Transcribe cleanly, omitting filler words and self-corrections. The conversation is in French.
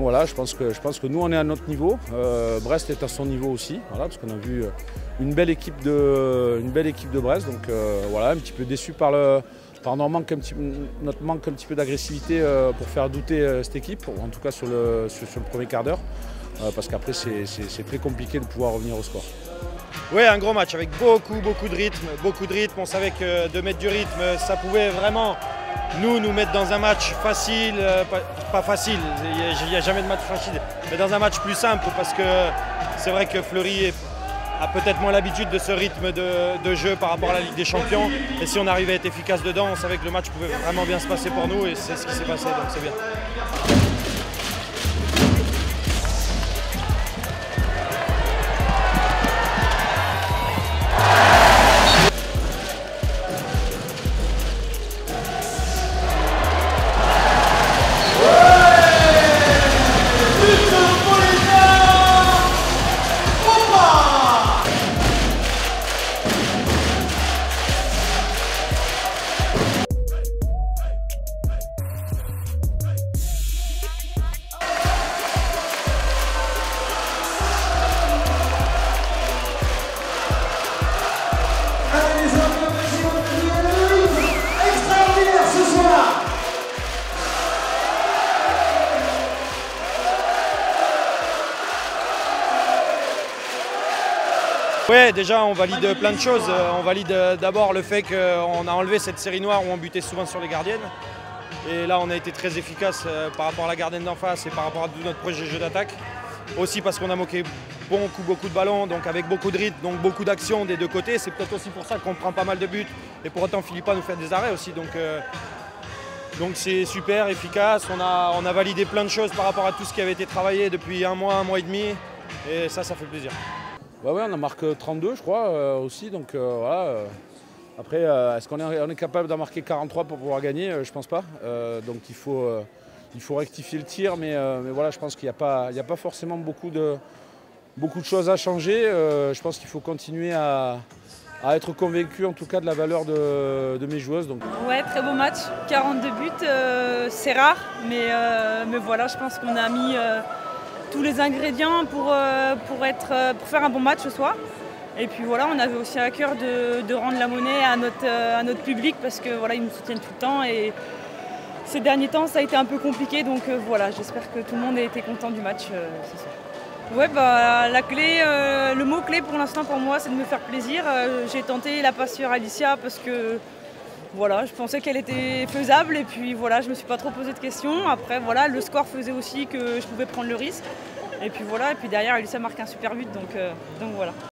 voilà, je pense que nous on est à notre niveau, Brest est à son niveau aussi, voilà, parce qu'on a vu une belle équipe de Brest, donc voilà, un petit peu déçu par notre manque un petit peu d'agressivité pour faire douter cette équipe, ou en tout cas sur le premier quart d'heure, parce qu'après c'est très compliqué de pouvoir revenir au score. Oui, un gros match avec beaucoup de rythme, On savait que de mettre du rythme, ça pouvait vraiment nous mettre dans un match facile, pas facile, il n'y a jamais de match facile, mais dans un match plus simple, parce que c'est vrai que Fleury a peut-être moins l'habitude de ce rythme de jeu par rapport à la Ligue des Champions. Et si on arrivait à être efficace dedans, on savait que le match pouvait vraiment bien se passer pour nous, et c'est ce qui s'est passé, donc c'est bien. Oui, déjà on valide plein de choses. On valide d'abord le fait qu'on a enlevé cette série noire où on butait souvent sur les gardiennes. Et là on a été très efficace par rapport à la gardienne d'en face et par rapport à tout notre projet de jeu d'attaque. Aussi parce qu'on a moqué beaucoup de ballons, donc avec beaucoup de rythme, donc beaucoup d'actions des deux côtés. C'est peut-être aussi pour ça qu'on prend pas mal de buts. Et pour autant Philippa nous fait des arrêts aussi. Donc c'est super efficace. On a validé plein de choses par rapport à tout ce qui avait été travaillé depuis un mois et demi. Et ça fait plaisir. Ouais, on a marqué 32 je crois aussi, donc voilà. Après, est-ce qu'on est capable d'en marquer 43 pour pouvoir gagner? Je pense pas. Donc il faut rectifier le tir, mais voilà, je pense qu'il n'y a pas forcément beaucoup de choses à changer. Je pense qu'il faut continuer à être convaincu en tout cas de la valeur de mes joueuses. Donc. Ouais, très beau match, 42 buts, c'est rare, mais voilà, je pense qu'on a mis tous les ingrédients pour faire un bon match ce soir. Et puis voilà, on avait aussi à cœur de rendre la monnaie à notre public, parce que voilà, ils nous soutiennent tout le temps, et ces derniers temps ça a été un peu compliqué, donc voilà, j'espère que tout le monde a été content du match ce soir. Ouais, la clé, le mot clé pour l'instant pour moi, c'est de me faire plaisir. J'ai tenté la passe sur Alicia parce que voilà, je pensais qu'elle était faisable, et puis voilà, je ne me suis pas trop posé de questions. Après voilà, le score faisait aussi que je pouvais prendre le risque. Et puis voilà, et puis derrière Alicia marque un super but, donc voilà.